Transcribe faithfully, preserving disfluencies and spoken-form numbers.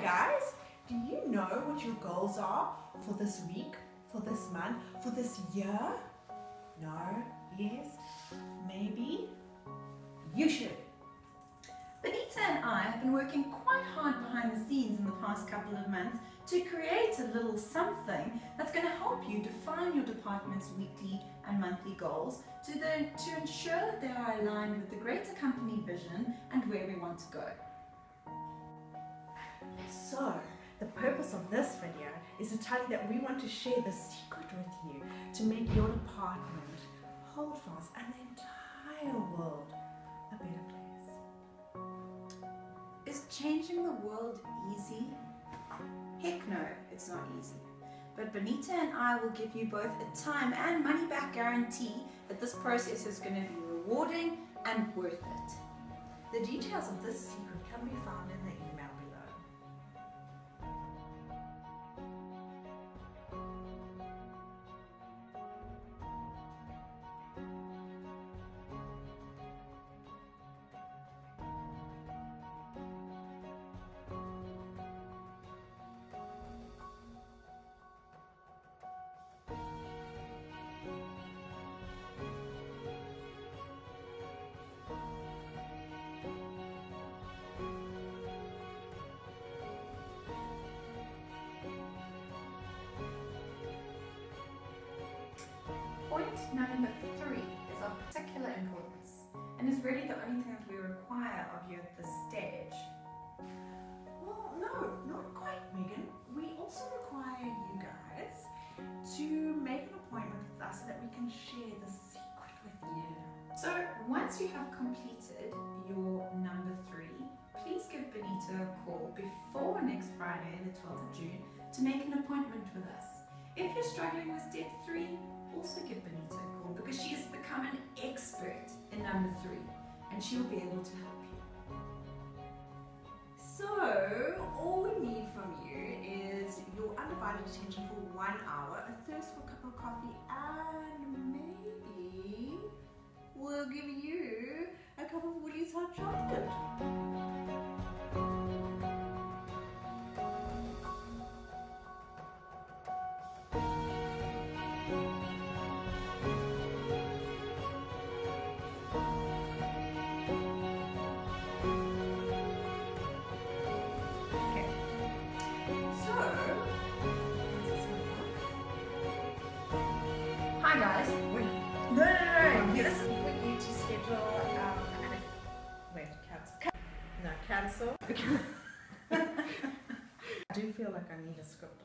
guys, do you know what your goals are for this week, for this month, for this year? No? Yes? Maybe? You should. Benita and I have been working quite hard behind the scenes in the past couple of months to create a little something that's going to help you define your department's weekly and monthly goals to, the, to ensure that they are aligned with the greater company vision and where we want to go. So, the purpose of this video is to tell you that we want to share the secret with you to make your department, Holdfast, and the entire world a better place. Is changing the world easy? Heck no, it's not easy. But Benita and I will give you both a time and money back guarantee that this process is going to be rewarding and worth it. The details of this secret can be found in the email below. Point number three is of particular importance and is really the only thing that we require of you at this stage. Well, no, not quite, Megan. We also require you guys to make an appointment with us so that we can share the secret with you. So once you have completed your number three, please give Benita a call before next Friday, the twelfth of June, to make an appointment with us. If you're struggling with step three, also give Benita a call because she has become an expert in number three and she will be able to help you. So, all we need from you is your undivided attention for one hour, a thirst for a cup of coffee, and maybe we'll give you a cup of Woolies hot chocolate. Hi guys. Wait, no, no, no, no. This is for you to schedule. Um, wait, cancel. No, cancel. I do feel like I need a script